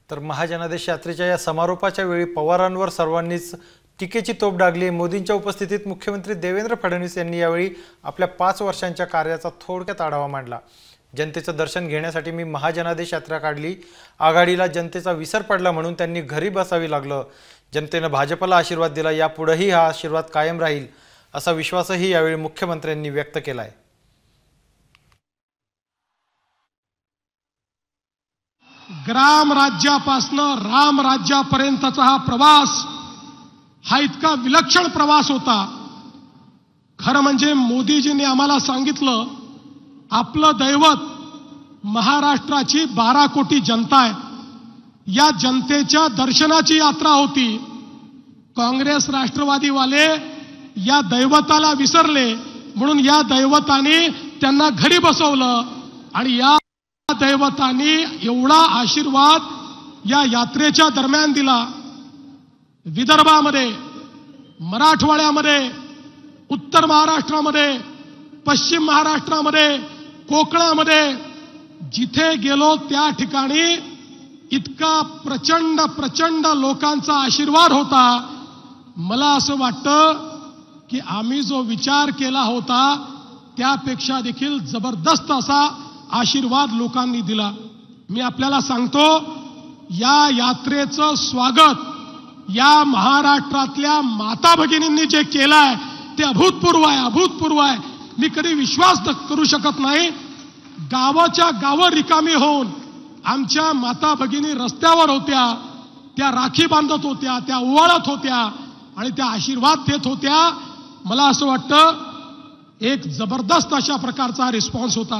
तर महाजनादेश यात्रेच्या या समारोपाच्या वेळी पवारांवर सर्वांनीच टीकेची तोफ डागली। मोदींच्या उपस्थितीत मुख्यमंत्री देवेंद्र फडणवीस यांनी यावेळी आपल्या 5 वर्षांच्या कार्याचा थोडक्यात आढावा मांडला। जनतेचं दर्शन घेण्यासाठी मी महाजनादेश यात्रा काढली, आघाडीला जनतेचा विसर पडला म्हणून त्यांनी घरी बसावी लागलं। जनतेने भाजपला आशीर्वाद दिला, यापुढेही हा आशीर्वाद कायम राहील असा विश्वासही यावेळी मुख्यमंत्र्यांनी व्यक्त केलाय। ग्राम राज्यापासून राम राज्यापर्यंतचा हा प्रवास हा इतका विलक्षण प्रवास होता। खरं म्हणजे मोदीजींनी आम्हाला सांगितलं, आपलं दैवत महाराष्ट्राची 12 कोटी जनता आहे, या जनतेच्या दर्शनाची यात्रा होती। काँग्रेस राष्ट्रवादीवाले या दैवताला विसरले म्हणून या दैवताने त्यांना घरी बसवलं आणि या दैवताने एवढा आशीर्वाद या यात्रेच्या दरम्यान दिला। विदर्भामध्ये, मराठवाड्यामध्ये, उत्तर महाराष्ट्रामध्ये, पश्चिम महाराष्ट्रामध्ये, कोकणामध्ये जिथे गेलो त्या ठिकाणी इतका प्रचंड लोकांचा आशीर्वाद होता। मला असं वाटतं की आम्ही जो विचार केला होता त्यापेक्षा देखील जबरदस्त असा आशीर्वाद लोकांनी दिला। मी आपल्याला सांगतो, या यात्रेचं स्वागत या महाराष्ट्रातल्या माता भगिनींनी जे केलंय ते अभूतपूर्व आहे। मी कधी विश्वास करू शकत नाही, गावाच्या गावं रिकामी होऊन आमच्या माता भगिनी रस्त्यावर होत्या, त्या राखी बांधत होत्या, त्या ओवाळत होत्या आणि त्या आशीर्वाद देत होत्या। मला असं वाटतं एक जबरदस्त अशा प्रकारचा रिस्पॉन्स होता।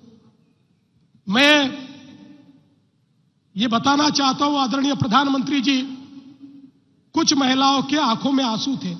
मैं ये बताना चाहता हूं आदरणीय प्रधानमंत्री जी, कुछ महिलाओं के आंखों में आंसू थे,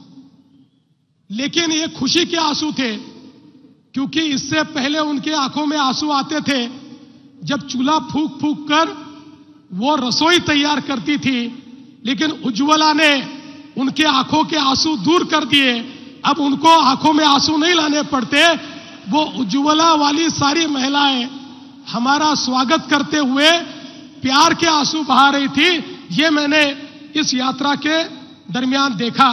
लेकिन ये खुशी के आंसू थे, क्योंकि इससे पहले उनके आंखों में आंसू आते थे जब चूल्हा फूंक फूंक कर वो रसोई तैयार करती थी। लेकिन उज्ज्वला ने उनके आंखों के आंसू दूर कर दिए, अब उनको आंखों में आंसू नहीं लाने पड़ते। वो उज्ज्वला वाली सारी महिलाएं हमारा स्वागत करते हुए प्यार के आंसू बहा रही थी। ये मैंने इस यात्रा के दरमियान देखा।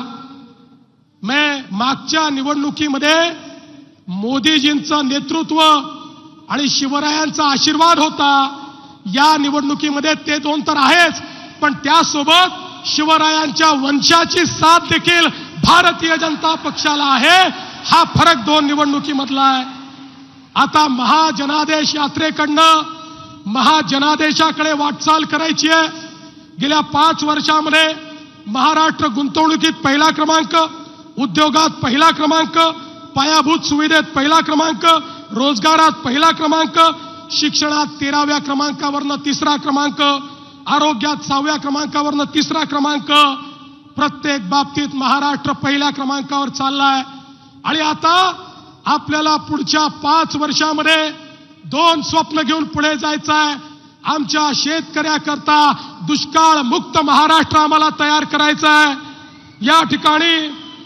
मैं मागच्या निवडणुकीमध्ये मोदीजींचं नेतृत्व आणि शिवरायांचा आशीर्वाद होता। या निवडणुकीमध्ये ते दोन तर आहेच, पण त्यासोबत शिवरायांच्या वंशाची साथ देखील भारतीय जनता पक्षाला आहे। हा फरक 2 निवडणुकीमधला आहे। आता महाजनादेश यात्रेकडनं महाजनादेशाकडे वाटचाल करायची आहे। गेल्या 5 वर्षांमध्ये महाराष्ट्र गुंतवणुकीत पहिला क्रमांक, उद्योगात पहिला क्रमांक, पायाभूत सुविधेत पहिला क्रमांक, रोजगारात पहिला क्रमांक, शिक्षणात 13व्या क्रमांकावरनं 3रा क्रमांक, आरोग्यात 6व्या क्रमांकावरनं 3रा क्रमांक, प्रत्येक बाबतीत महाराष्ट्र पहिल्या क्रमांकावर चाललाय। आणि आता आपल्याला पुढच्या 5 वर्षांमध्ये 2 स्वप्न घेऊन पुढे जायचं आहे। आमच्या शेतकऱ्याकरता दुष्काळ मुक्त महाराष्ट्र आम्हाला तयार करायचं आहे। या ठिकाणी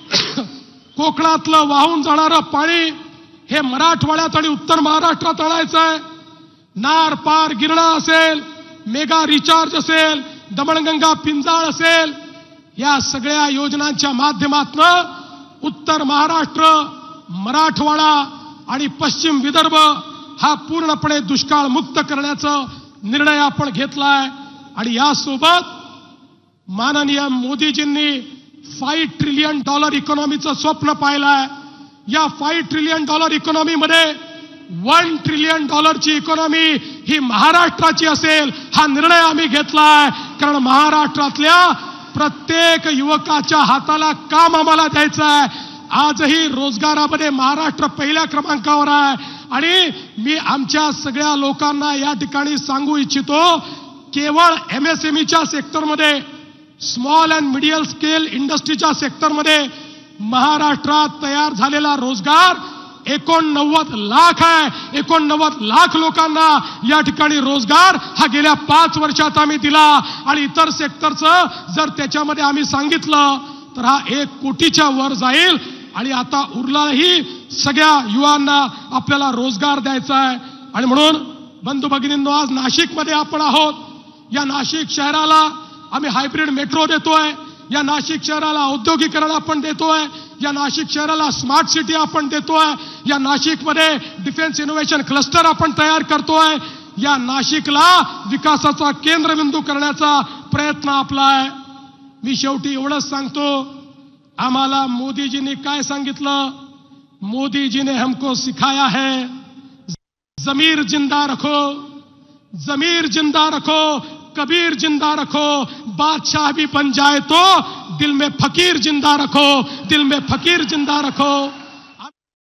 कोकणातलं वाहून जाणारं पाणी हे मराठवाड्यात आणि उत्तर महाराष्ट्रात आणायचं आहे। नार पार गिरणा असेल, मेगा रिचार्ज असेल, दमणगंगा पिंजाळ असेल, या सगळ्या योजनांच्या माध्यमातून उत्तर महाराष्ट्र, मराठवाडा आणि पश्चिम विदर्भ हा पूर्णपणे दुष्काळ मुक्त करण्याचा निर्णय आपण घेतलाय। आणि यासोबत माननीय मोदीजींनी $5 ट्रिलियन इकॉनॉमीचं स्वप्न पाहिलंय। या $5 ट्रिलियन इकॉनॉमीमध्ये $1 ट्रिलियन ची इकॉनॉमी ही महाराष्ट्राची असेल, हा निर्णय आम्ही घेतलाय। कारण महाराष्ट्रातल्या प्रत्येक युवकाच्या हाताला काम आम्हाला द्यायचं आहे। आजही रोजगारामध्ये महाराष्ट्र पहिल्या क्रमांकावर आहे। आणि मी आमच्या सगळ्या लोकांना या ठिकाणी सांगू इच्छितो, केवळ MSMEच्या सेक्टरमध्ये, स्मॉल अँड मिडियम स्केल इंडस्ट्रीच्या सेक्टरमध्ये महाराष्ट्रात तयार झालेला रोजगार 89 लाख आहे। 89 लाख लोकांना या ठिकाणी रोजगार हा गेल्या 5 वर्षात आम्ही दिला। आणि इतर सेक्टरचं जर त्याच्यामध्ये आम्ही सांगितलं तर हा 1 कोटीच्या वर जाईल। आणि आता उरलाही सगळ्या युवांना आपल्याला रोजगार द्यायचा आहे। आणि म्हणून बंधू भगिनींनो, आज नाशिकमध्ये आपण आहोत। या नाशिक शहराला आम्ही हायब्रिड मेट्रो देतोय, या नाशिक शहराला औद्योगिकरण आपण देतोय, या नाशिक शहराला स्मार्ट सिटी आपण देतोय, या नाशिकमध्ये डिफेन्स इनोव्हेशन क्लस्टर आपण तयार करतोय, या नाशिकला विकासाचा केंद्रबिंदू करण्याचा प्रयत्न आपला आहे। मी शेवटी एवढंच सांगतो, आम्हाला मोदीजींनी काय सांगितलं? मोदीजीने हमको सिखाया है जमीर जिंदा रखो, जमीर जिंदा रखो, कबीर जिंदा रखो, बादशाह भी बन जाए तो दिल में फकीर जिंदा रखो, दिल में फकीर जिंदा रखो।